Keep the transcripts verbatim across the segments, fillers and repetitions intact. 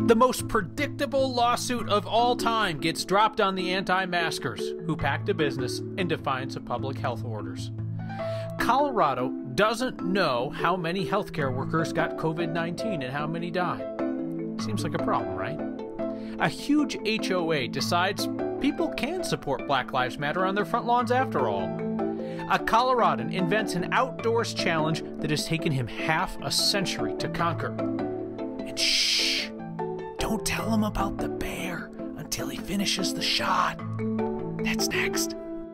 The most predictable lawsuit of all time gets dropped on the anti-maskers who packed a business in defiance of public health orders. Colorado doesn't know how many healthcare workers got COVID nineteen and how many died. Seems like a problem, right? A huge H O A decides people can support Black Lives Matter on their front lawns after all. A Coloradan invents an outdoors challenge that has taken him half a century to conquer. And shh, don't tell him about the bear until he finishes the shot. That's next.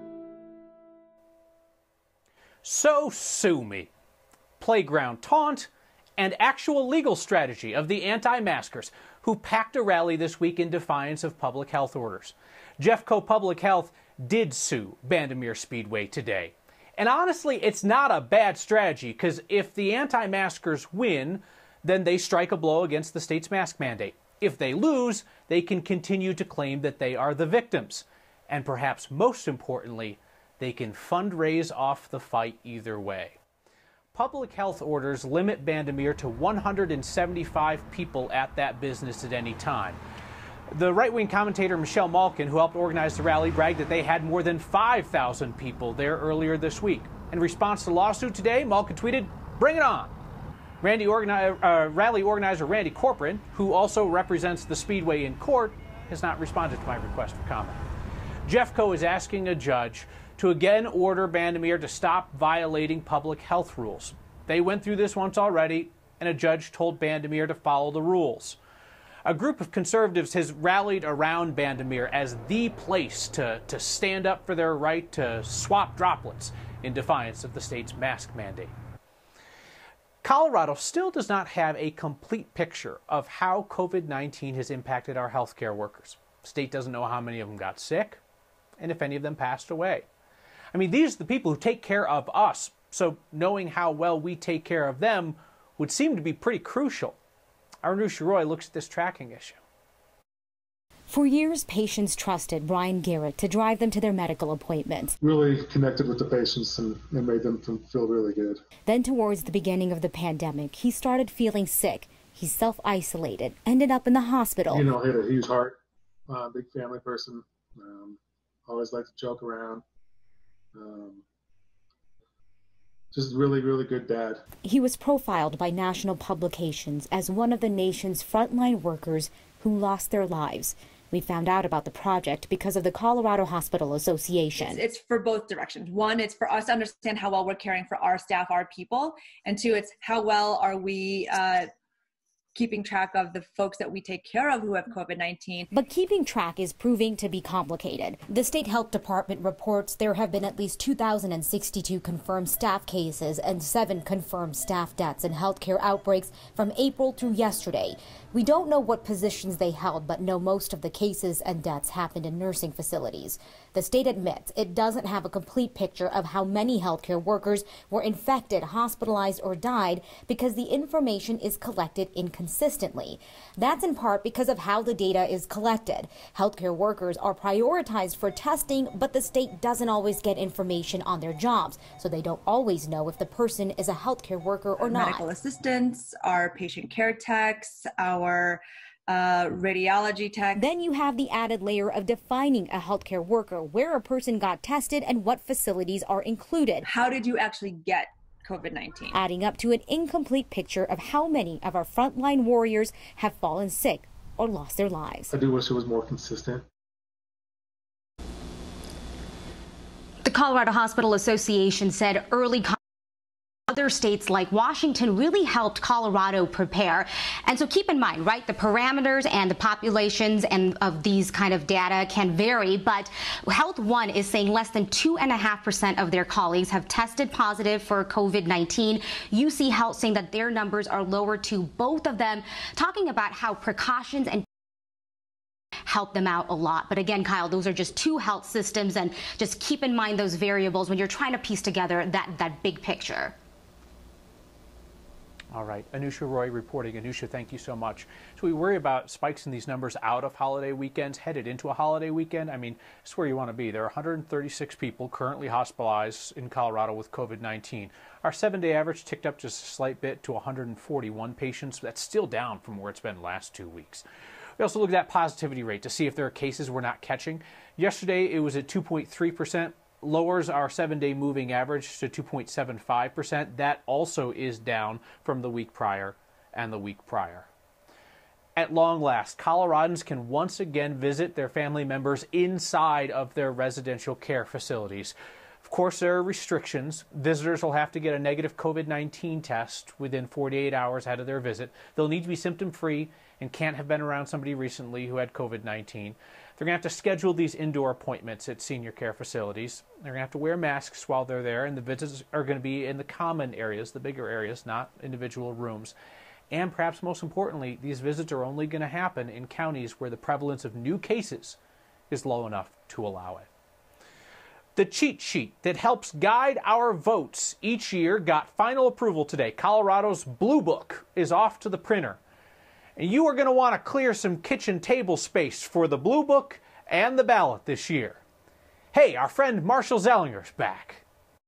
So sue me. Playground taunt and actual legal strategy of the anti-maskers who packed a rally this week in defiance of public health orders. Jeffco Public Health did sue Bandimere Speedway today. And honestly, it's not a bad strategy, because if the anti-maskers win, then they strike a blow against the state's mask mandate. If they lose, they can continue to claim that they are the victims. And perhaps most importantly, they can fundraise off the fight either way. Public health orders limit Bandimere to one hundred seventy-five people at that business at any time. The right-wing commentator Michelle Malkin, who helped organize the rally, bragged that they had more than five thousand people there earlier this week. In response to the lawsuit today, Malkin tweeted, "Bring it on." Randy organi uh, rally organizer Randy Corcoran, who also represents the Speedway in court, has not responded to my request for comment. Jeffco is asking a judge to again order Bandimere to stop violating public health rules. They went through this once already, and a judge told Bandimere to follow the rules. A group of conservatives has rallied around Bandimere as the place to, to stand up for their right to swap droplets in defiance of the state's mask mandate. Colorado still does not have a complete picture of how COVID nineteen has impacted our healthcare workers. The state doesn't know how many of them got sick and if any of them passed away. I mean, these are the people who take care of us, so knowing how well we take care of them would seem to be pretty crucial. Arnusha Roy looks at this tracking issue. For years, patients trusted Brian Garrett to drive them to their medical appointments. Really connected with the patients and, and made them feel really good. Then towards the beginning of the pandemic, he started feeling sick. He self-isolated, ended up in the hospital. You know, he had a huge heart, uh, big family person, um, always liked to joke around. Um, just really, really good dad. He was profiled by national publications as one of the nation's frontline workers who lost their lives. We found out about the project because of the Colorado Hospital Association. It's, it's for both directions. One, it's for us to understand how well we're caring for our staff, our people. And two, it's how well are we uh, keeping track of the folks that we take care of who have COVID nineteen. But keeping track is proving to be complicated. The State Health Department reports there have been at least two thousand sixty-two confirmed staff cases and seven confirmed staff deaths in healthcare outbreaks from April through yesterday. We don't know what positions they held, but know most of the cases and deaths happened in nursing facilities. The state admits it doesn't have a complete picture of how many healthcare workers were infected, hospitalized, or died because the information is collected inconsistently. That's in part because of how the data is collected. Healthcare workers are prioritized for testing, but the state doesn't always get information on their jobs, so they don't always know if the person is a healthcare worker or not. Medical assistants, our patient care techs, our Uh, radiology tech. Then you have the added layer of defining a healthcare worker, where a person got tested and what facilities are included. How did you actually get COVID nineteen? Adding up to an incomplete picture of how many of our frontline warriors have fallen sick or lost their lives. I do wish it was more consistent. The Colorado Hospital Association said early other states like Washington really helped Colorado prepare. And so keep in mind, right, the parameters and the populations and of these kind of data can vary, but Health One is saying less than two and a half percent of their colleagues have tested positive for COVID nineteen. U C Health saying that their numbers are lower too. Both of them talking about how precautions and help them out a lot. But again, Kyle, those are just two health systems, and just keep in mind those variables when you're trying to piece together that, that big picture. All right, Anusha Roy reporting. Anusha, thank you so much. So we worry about spikes in these numbers out of holiday weekends, headed into a holiday weekend. I mean, it's where you want to be. There are one hundred thirty-six people currently hospitalized in Colorado with COVID nineteen. Our seven-day average ticked up just a slight bit to one hundred forty-one patients. That's still down from where it's been the last two weeks. We also looked at that positivity rate to see if there are cases we're not catching. Yesterday, it was at two point three percent. Lowers our seven-day moving average to two point seven five percent. That also is down from the week prior and the week prior. At long last, Coloradans can once again visit their family members inside of their residential care facilities. Of course, there are restrictions. Visitors will have to get a negative COVID nineteen test within forty-eight hours ahead of their visit. They'll need to be symptom-free and can't have been around somebody recently who had COVID nineteen. They're going to have to schedule these indoor appointments at senior care facilities. They're going to have to wear masks while they're there, and the visits are going to be in the common areas, the bigger areas, not individual rooms. And perhaps most importantly, these visits are only going to happen in counties where the prevalence of new cases is low enough to allow it. The cheat sheet that helps guide our votes each year got final approval today. Colorado's Blue Book is off to the printer. And you are going to want to clear some kitchen table space for the Blue Book and the ballot this year. Hey, our friend Marshall Zellinger's back.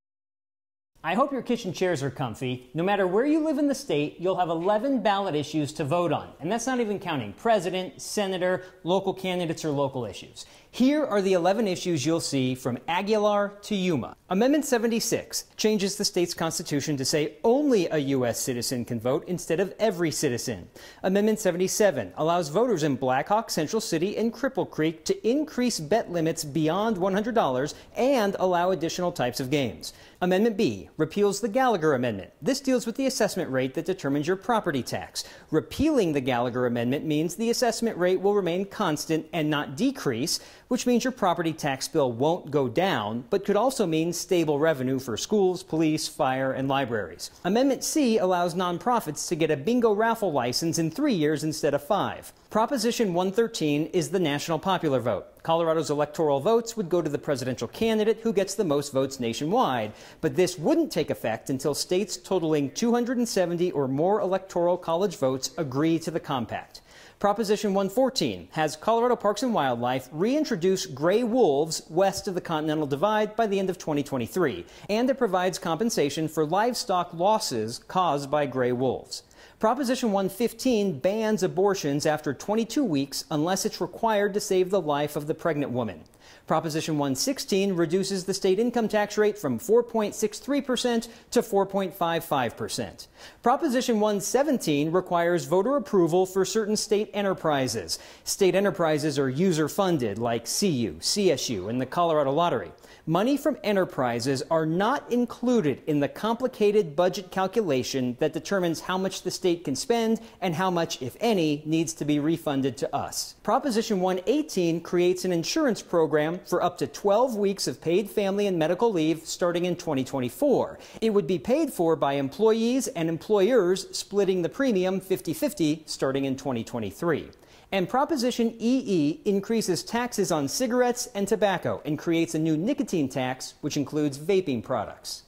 I hope your kitchen chairs are comfy. No matter where you live in the state, you'll have eleven ballot issues to vote on. And that's not even counting president, senator, local candidates, or local issues. Here are the eleven issues you'll see from Aguilar to Yuma. Amendment seventy-six changes the state's constitution to say only a U S citizen can vote instead of every citizen. Amendment seventy-seven allows voters in Blackhawk, Central City, and Cripple Creek to increase bet limits beyond one hundred dollars and allow additional types of games. Amendment B repeals the Gallagher Amendment. This deals with the assessment rate that determines your property tax. Repealing the Gallagher Amendment means the assessment rate will remain constant and not decrease, which means your property tax bill won't go down, but could also mean stable revenue for schools, police, fire, and libraries. Amendment C allows nonprofits to get a bingo raffle license in three years instead of five. Proposition one thirteen is the national popular vote. Colorado's electoral votes would go to the presidential candidate who gets the most votes nationwide, but this wouldn't take effect until states totaling two hundred seventy or more electoral college votes agree to the compact. Proposition one fourteen has Colorado Parks and Wildlife reintroduce gray wolves west of the Continental Divide by the end of twenty twenty-three, and it provides compensation for livestock losses caused by gray wolves. Proposition one fifteen bans abortions after twenty-two weeks unless it's required to save the life of the pregnant woman. Proposition one sixteen reduces the state income tax rate from four point six three percent to four point five five percent. Proposition one seventeen requires voter approval for certain state enterprises. State enterprises are user-funded, like C U, C S U, and the Colorado Lottery. Money from enterprises are not included in the complicated budget calculation that determines how much the state can spend and how much, if any, needs to be refunded to us. Proposition one eighteen creates an insurance program for up to twelve weeks of paid family and medical leave starting in twenty twenty-four. It would be paid for by employees and employers splitting the premium fifty fifty starting in twenty twenty-three. And Proposition E E increases taxes on cigarettes and tobacco and creates a new nicotine tax, which includes vaping products.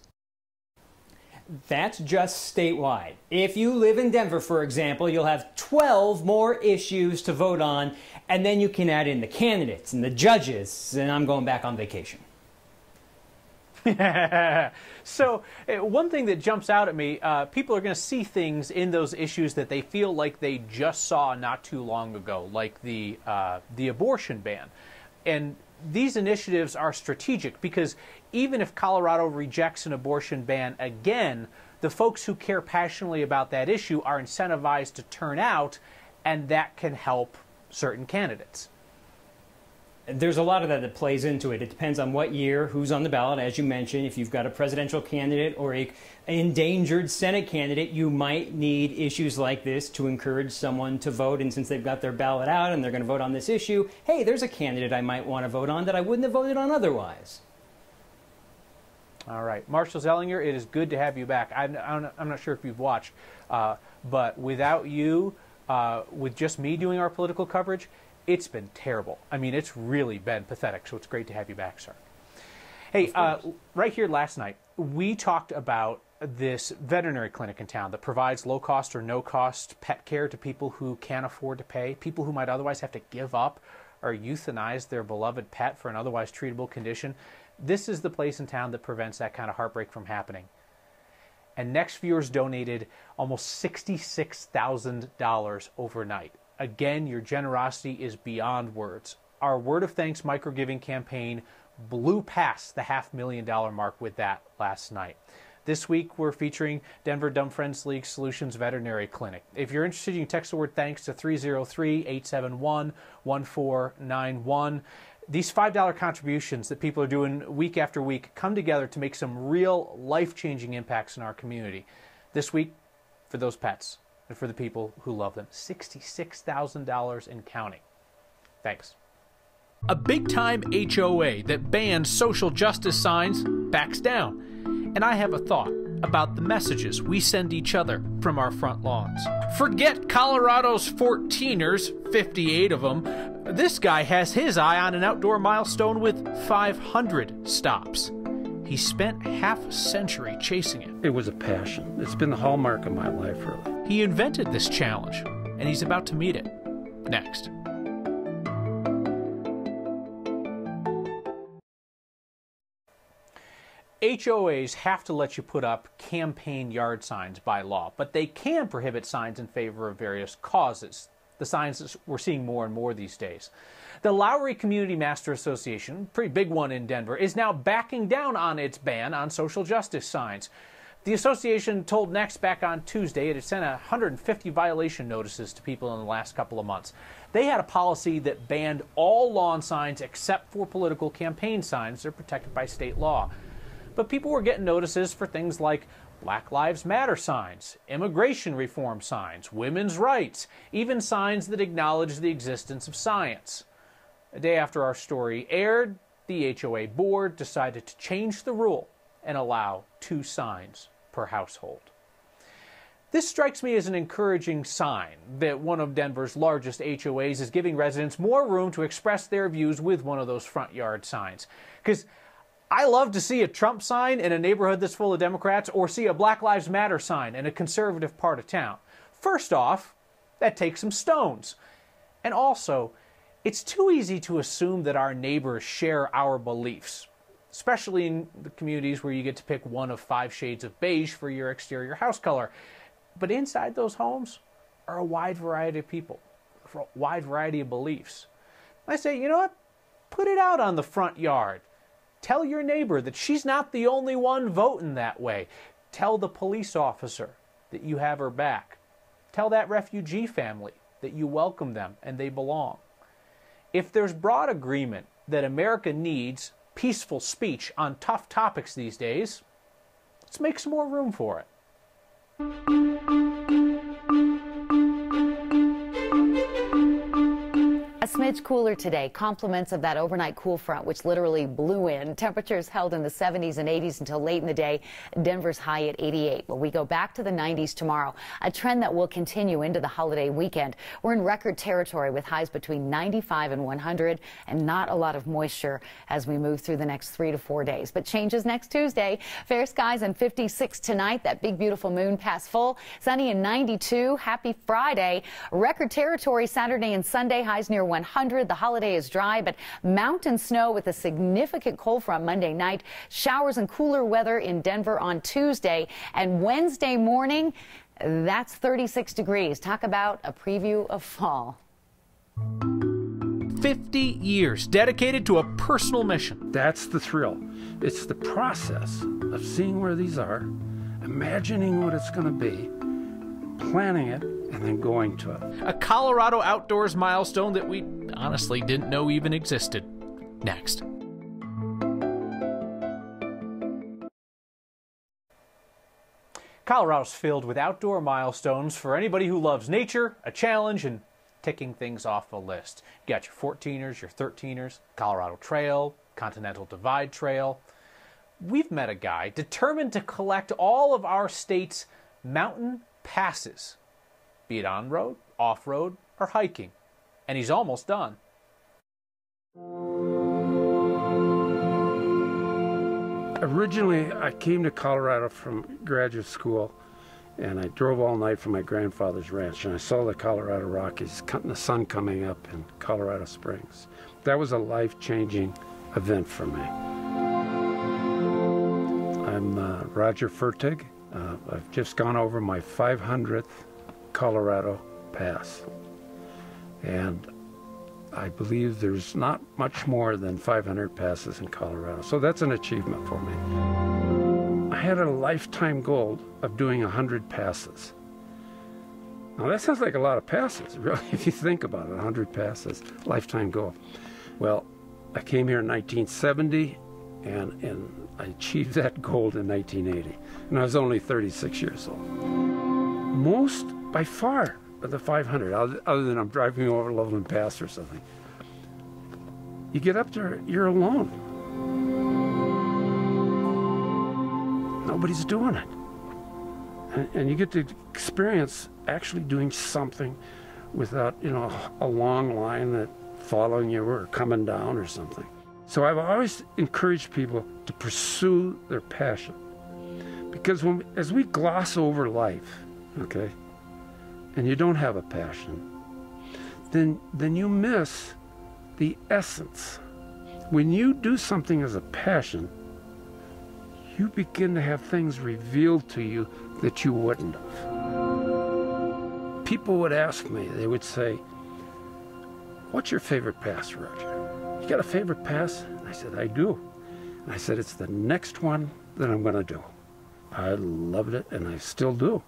That's just statewide. If you live in Denver, for example, you'll have twelve more issues to vote on, and then you can add in the candidates and the judges, and I'm going back on vacation. So uh, one thing that jumps out at me, uh, people are going to see things in those issues that they feel like they just saw not too long ago, like the uh, the abortion ban. And these initiatives are strategic because even if Colorado rejects an abortion ban again, the folks who care passionately about that issue are incentivized to turn out, and that can help certain candidates. There's a lot of that that plays into it. It depends on what year, who's on the ballot. As you mentioned, if you've got a presidential candidate or a endangered Senate candidate, you might need issues like this to encourage someone to vote. And since they've got their ballot out and they're going to vote on this issue, hey, there's a candidate I might want to vote on that I wouldn't have voted on otherwise. All right. Marshall Zellinger, it is good to have you back. I'm, I'm not sure if you've watched, uh, but without you, uh, with just me doing our political coverage, it's been terrible. I mean, it's really been pathetic, so it's great to have you back, sir. Hey, uh, right here last night, we talked about this veterinary clinic in town that provides low-cost or no-cost pet care to people who can't afford to pay, people who might otherwise have to give up or euthanize their beloved pet for an otherwise treatable condition. This is the place in town that prevents that kind of heartbreak from happening. And Next Viewers donated almost sixty-six thousand dollars overnight. Again, your generosity is beyond words. Our Word of Thanks microgiving campaign blew past the half million dollar mark with that last night. This week, we're featuring Denver Dumb Friends League Solutions Veterinary Clinic. If you're interested, you can text the word thanks to three oh three, eight seven one, one four nine one. These five dollar contributions that people are doing week after week come together to make some real life-changing impacts in our community. This week, for those pets and for the people who love them, sixty-six thousand dollars and counting. Thanks. A big-time H O A that bans social justice signs backs down. And I have a thought about the messages we send each other from our front lawns. Forget Colorado's fourteeners, fifty-eight of them. This guy has his eye on an outdoor milestone with five hundred stops. He spent half a century chasing it. It was a passion. It's been the hallmark of my life, really. He invented this challenge, and he's about to meet it. Next. H O As have to let you put up campaign yard signs by law, but they can prohibit signs in favor of various causes, the signs that we're seeing more and more these days. The Lowry Community Master Association, pretty big one in Denver, is now backing down on its ban on social justice signs. The association told Next back on Tuesday it had sent one hundred fifty violation notices to people in the last couple of months. They had a policy that banned all lawn signs except for political campaign signs. They're protected by state law. But people were getting notices for things like Black Lives Matter signs, immigration reform signs, women's rights, even signs that acknowledge the existence of science. A day after our story aired, the H O A board decided to change the rule and allow two signs per household. This strikes me as an encouraging sign that one of Denver's largest H O As is giving residents more room to express their views with one of those front yard signs. Because I love to see a Trump sign in a neighborhood that's full of Democrats or see a Black Lives Matter sign in a conservative part of town. First off, that takes some stones. And also, it's too easy to assume that our neighbors share our beliefs, especially in the communities where you get to pick one of five shades of beige for your exterior house color. But inside those homes are a wide variety of people, a wide variety of beliefs. I say, you know what? Put it out on the front yard. Tell your neighbor that she's not the only one voting that way. Tell the police officer that you have her back. Tell that refugee family that you welcome them and they belong. If there's broad agreement that America needs peaceful speech on tough topics these days, let's make some more room for it. A smidge cooler today, compliments of that overnight cool front which literally blew in. Temperatures held in the seventies and eighties until late in the day. Denver's high at eighty-eight. Well, we go back to the nineties tomorrow, a trend that will continue into the holiday weekend. We're in record territory with highs between ninety-five and one hundred and not a lot of moisture as we move through the next three to four days. But changes next Tuesday. Fair skies and fifty-six tonight. That big beautiful moon past full. Sunny and ninety-two. Happy Friday. Record territory Saturday and Sunday. Highs near one hundred. The holiday is dry, but mountain snow with a significant cold front Monday night. Showers and cooler weather in Denver on Tuesday. And Wednesday morning, that's thirty-six degrees. Talk about a preview of fall. fifty years dedicated to a personal mission. That's the thrill. It's the process of seeing where these are, imagining what it's going to be, planning it, and then going to it. A Colorado outdoors milestone that we honestly didn't know even existed. Next. Colorado's filled with outdoor milestones for anybody who loves nature, a challenge, and ticking things off a list. You got your fourteeners, your thirteeners, Colorado Trail, Continental Divide Trail. We've met a guy determined to collect all of our state's mountain passes, be it on-road, off-road, or hiking. And he's almost done. Originally, I came to Colorado from graduate school, and I drove all night from my grandfather's ranch, and I saw the Colorado Rockies, the sun coming up in Colorado Springs. That was a life-changing event for me. I'm uh, Roger Fertig. Uh, I've just gone over my five hundredth Colorado pass, and I believe there's not much more than five hundred passes in Colorado, so that's an achievement for me. I had a lifetime goal of doing one hundred passes. Now that sounds like a lot of passes, really, if you think about it, one hundred passes, lifetime goal. Well, I came here in nineteen seventy, and, and I achieved that goal in nineteen eighty, and I was only thirty-six years old. Most, by far, of the five hundred, other than I'm driving over Loveland Pass or something, you get up there, you're alone. Nobody's doing it. And, and you get to experience actually doing something without, you know, a long line that following you or coming down or something. So I've always encouraged people to pursue their passion. Because when, as we gloss over life, okay, and you don't have a passion, then, then you miss the essence. When you do something as a passion, you begin to have things revealed to you that you wouldn't have. People would ask me, they would say, "What's your favorite pass, Roger? You got a favorite pass?" And I said, "I do." And I said, "It's the next one that I'm going to do." I loved it, and I still do.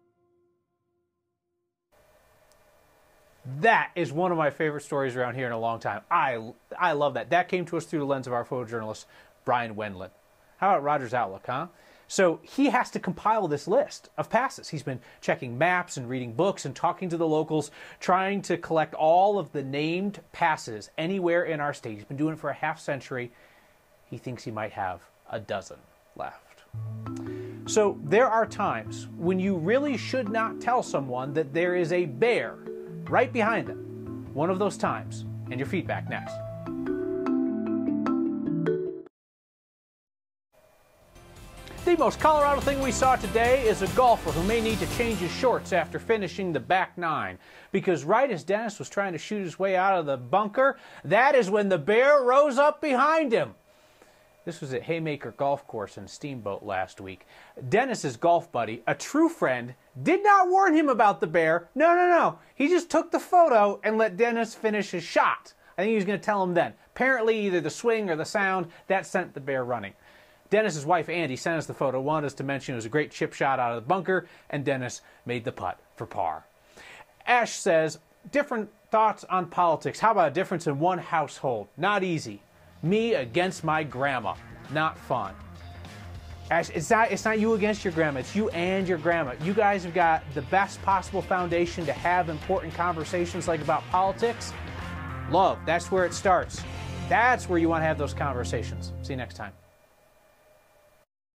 That is one of my favorite stories around here in a long time. I, I love that. That came to us through the lens of our photojournalist, Brian Wendland. How about Roger's Outlook, huh? So he has to compile this list of passes. He's been checking maps and reading books and talking to the locals, trying to collect all of the named passes anywhere in our state. He's been doing it for a half century. He thinks he might have a dozen left. So there are times when you really should not tell someone that there is a bear right behind them. One of those times, and your feedback next. The most Colorado thing we saw today is a golfer who may need to change his shorts after finishing the back nine. Because right as Dennis was trying to shoot his way out of the bunker, that is when the bear rose up behind him. This was at Haymaker Golf Course in Steamboat last week. Dennis's golf buddy, a true friend, did not warn him about the bear. No, no, no. He just took the photo and let Dennis finish his shot. I think he was going to tell him then. Apparently, either the swing or the sound, that sent the bear running. Dennis's wife, Andy, sent us the photo, wanted us to mention it was a great chip shot out of the bunker, and Dennis made the putt for par. Ash says, different thoughts on politics. How about a difference in one household? Not easy. Me against my grandma. Not fun. Ash, it's not, it's not you against your grandma. It's you and your grandma. You guys have got the best possible foundation to have important conversations like about politics. Love, that's where it starts. That's where you want to have those conversations. See you next time.